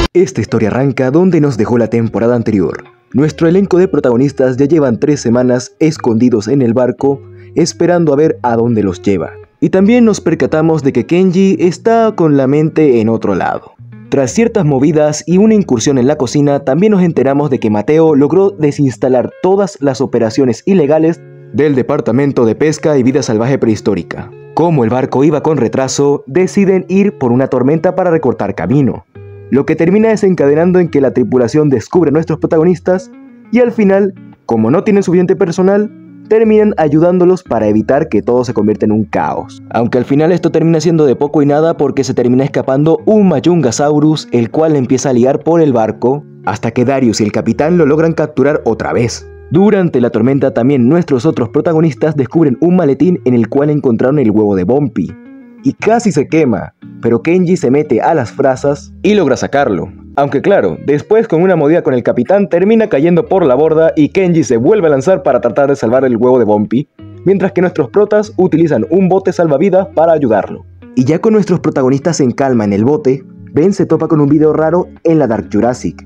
Esta historia arranca donde nos dejó la temporada anterior. Nuestro elenco de protagonistas ya llevan 3 semanas escondidos en el barco, esperando a ver a dónde los lleva. Y también nos percatamos de que Kenji está con la mente en otro lado. Tras ciertas movidas y una incursión en la cocina, también nos enteramos de que Mateo logró desinstalar todas las operaciones ilegales del Departamento de Pesca y Vida Salvaje Prehistórica. Como el barco iba con retraso, deciden ir por una tormenta para recortar camino, lo que termina desencadenando en que la tripulación descubre a nuestros protagonistas y al final, como no tienen suficiente personal, terminan ayudándolos para evitar que todo se convierta en un caos. Aunque al final esto termina siendo de poco y nada porque se termina escapando un Mayungasaurus, el cual empieza a liar por el barco, hasta que Darius y el capitán lo logran capturar otra vez. Durante la tormenta también nuestros otros protagonistas descubren un maletín en el cual encontraron el huevo de Bumpy. Y casi se quema, pero Kenji se mete a las brasas y logra sacarlo. Aunque claro, después con una movida con el capitán termina cayendo por la borda y Kenji se vuelve a lanzar para tratar de salvar el huevo de Bumpy, mientras que nuestros protas utilizan un bote salvavidas para ayudarlo. Y ya con nuestros protagonistas en calma en el bote, Ben se topa con un video raro en la Dark Jurassic.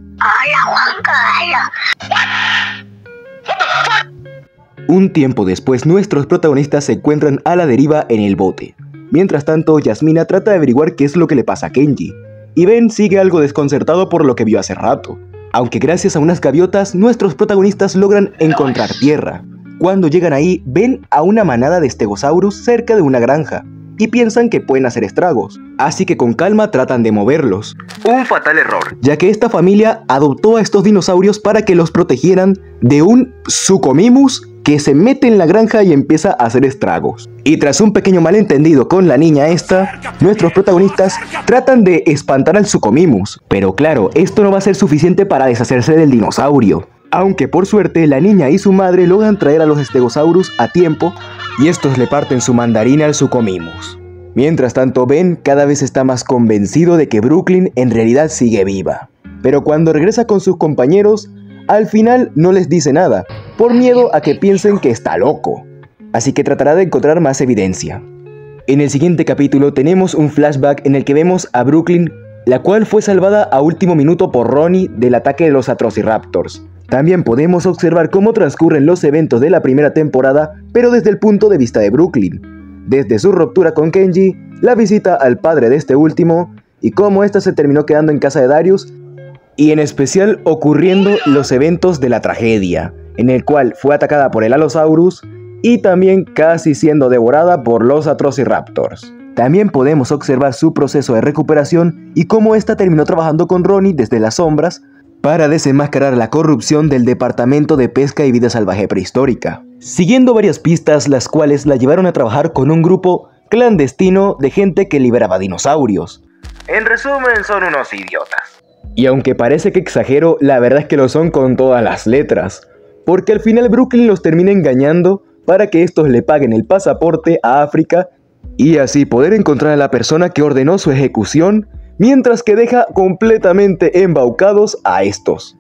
Un tiempo después nuestros protagonistas se encuentran a la deriva en el bote. Mientras tanto, Yasmina trata de averiguar qué es lo que le pasa a Kenji, y Ben sigue algo desconcertado por lo que vio hace rato. Aunque gracias a unas gaviotas, nuestros protagonistas logran encontrar tierra. Cuando llegan ahí, ven a una manada de Stegosaurus cerca de una granja, y piensan que pueden hacer estragos, así que con calma tratan de moverlos. Un fatal error, ya que esta familia adoptó a estos dinosaurios para que los protegieran de un Suchomimus que se mete en la granja y empieza a hacer estragos. Y tras un pequeño malentendido con la niña esta, nuestros protagonistas tratan de espantar al Suchomimus, pero claro, esto no va a ser suficiente para deshacerse del dinosaurio. Aunque por suerte la niña y su madre logran traer a los Stegosaurus a tiempo y estos le parten su mandarina al Suchomimus. Mientras tanto, Ben cada vez está más convencido de que Brooklyn en realidad sigue viva. Pero cuando regresa con sus compañeros, al final no les dice nada, por miedo a que piensen que está loco. Así que tratará de encontrar más evidencia. En el siguiente capítulo tenemos un flashback en el que vemos a Brooklyn, la cual fue salvada a último minuto por Ronnie del ataque de los Atrociraptors. También podemos observar cómo transcurren los eventos de la primera temporada, pero desde el punto de vista de Brooklyn. Desde su ruptura con Kenji, la visita al padre de este último, y cómo ésta se terminó quedando en casa de Darius, y en especial ocurriendo los eventos de la tragedia, en el cual fue atacada por el Allosaurus, y también casi siendo devorada por los Atrociraptors. También podemos observar su proceso de recuperación y cómo ésta terminó trabajando con Ronnie desde las sombras, para desenmascarar la corrupción del Departamento de Pesca y Vida Salvaje Prehistórica, siguiendo varias pistas las cuales la llevaron a trabajar con un grupo clandestino de gente que liberaba dinosaurios. En resumen, son unos idiotas. Y aunque parece que exagero, la verdad es que lo son con todas las letras, porque al final Brooklyn los termina engañando para que estos le paguen el pasaporte a África y así poder encontrar a la persona que ordenó su ejecución, mientras que deja completamente embaucados a estos.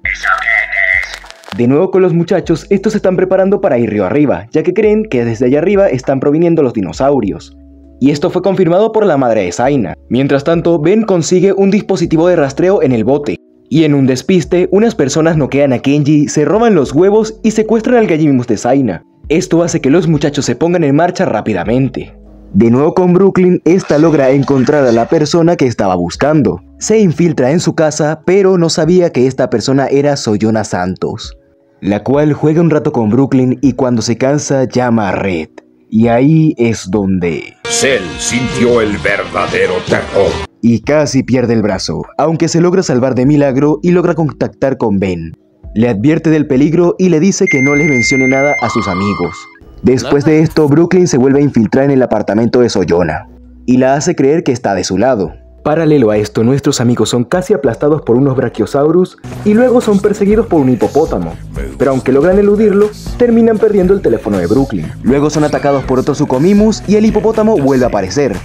De nuevo con los muchachos, estos se están preparando para ir río arriba, ya que creen que desde allá arriba están proviniendo los dinosaurios. Y esto fue confirmado por la madre de Zaina. Mientras tanto, Ben consigue un dispositivo de rastreo en el bote. Y en un despiste, unas personas noquean a Kenji, se roban los huevos y secuestran al Gallimus de Zaina. Esto hace que los muchachos se pongan en marcha rápidamente. De nuevo con Brooklyn, esta logra encontrar a la persona que estaba buscando. Se infiltra en su casa, pero no sabía que esta persona era Soyona Santos, la cual juega un rato con Brooklyn y cuando se cansa llama a Red. Y ahí es donde Cell sintió el verdadero terror y casi pierde el brazo, aunque se logra salvar de milagro y logra contactar con Ben. Le advierte del peligro y le dice que no les mencione nada a sus amigos. Después de esto, Brooklyn se vuelve a infiltrar en el apartamento de Soyona y la hace creer que está de su lado. Paralelo a esto, nuestros amigos son casi aplastados por unos Brachiosaurus y luego son perseguidos por un hipopótamo. Pero aunque logran eludirlo, terminan perdiendo el teléfono de Brooklyn. Luego son atacados por otro Suchomimus y el hipopótamo vuelve a aparecer.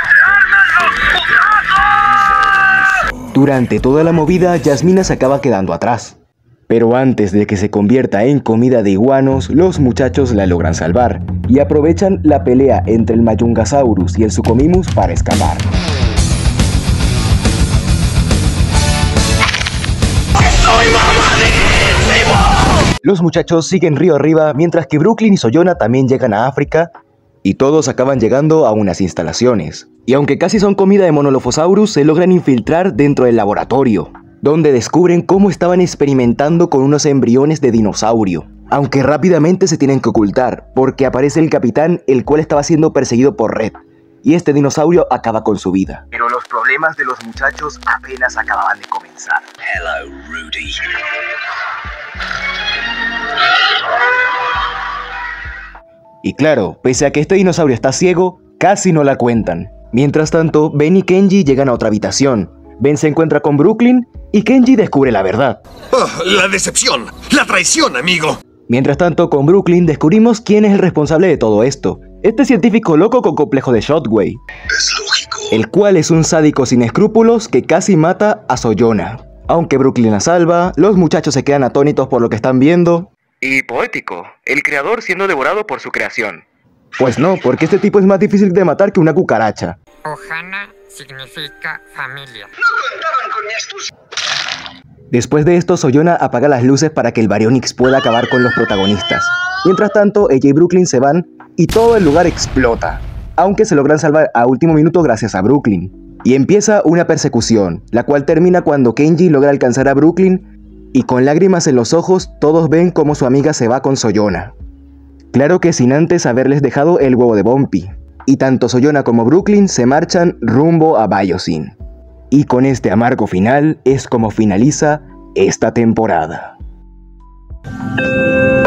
Durante toda la movida, Yasmina se acaba quedando atrás. Pero antes de que se convierta en comida de iguanos, los muchachos la logran salvar y aprovechan la pelea entre el Mayungasaurus y el Suchomimus para escapar. ¡Soy mamadísimo! Los muchachos siguen río arriba mientras que Brooklyn y Soyona también llegan a África y todos acaban llegando a unas instalaciones. Y aunque casi son comida de Monolophosaurus, se logran infiltrar dentro del laboratorio, donde descubren cómo estaban experimentando con unos embriones de dinosaurio. Aunque rápidamente se tienen que ocultar, porque aparece el capitán, el cual estaba siendo perseguido por Red, y este dinosaurio acaba con su vida. Pero los problemas de los muchachos apenas acababan de comenzar. Hello, Rudy. Y claro, pese a que este dinosaurio está ciego, casi no la cuentan. Mientras tanto, Ben y Kenji llegan a otra habitación. Ben se encuentra con Brooklyn y Kenji descubre la verdad. Oh, la decepción, la traición, amigo. Mientras tanto, con Brooklyn descubrimos quién es el responsable de todo esto. Este científico loco con complejo de Shockwave. Es lógico. El cual es un sádico sin escrúpulos que casi mata a Soyona. Aunque Brooklyn la salva, los muchachos se quedan atónitos por lo que están viendo. Y poético, el creador siendo devorado por su creación. Pues no, porque este tipo es más difícil de matar que una cucaracha. Ohana significa familia. No contaban con mi astucia. Después de esto, Soyona apaga las luces para que el Baryonyx pueda acabar con los protagonistas. Mientras tanto, ella y Brooklyn se van y todo el lugar explota, aunque se logran salvar a último minuto gracias a Brooklyn. Y empieza una persecución, la cual termina cuando Kenji logra alcanzar a Brooklyn y con lágrimas en los ojos todos ven cómo su amiga se va con Soyona. Claro que sin antes haberles dejado el huevo de Bumpy. Y tanto Soyona como Brooklyn se marchan rumbo a Biosyn. Y con este amargo final es como finaliza esta temporada.